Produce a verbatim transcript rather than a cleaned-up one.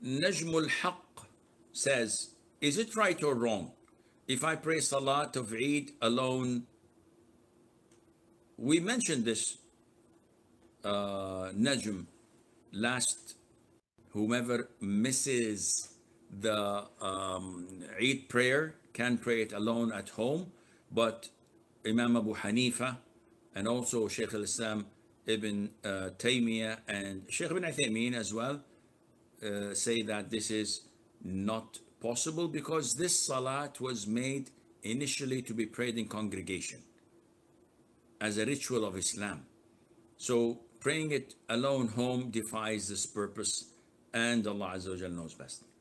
Najmul Haq says, is it right or wrong if I pray Salat of Eid alone? We mentioned this, uh, Najm, last. Whomever misses the um, Eid prayer can pray it alone at home, but Imam Abu Hanifa and also Sheikh Al-Islam Ibn uh, Taymiyyah and Sheikh Ibn Uthaymeen as well uh, say that this is not possible, because this salat was made initially to be prayed in congregation as a ritual of Islam. So praying it alone home defies this purpose, and Allah Azza wa Jalla knows best.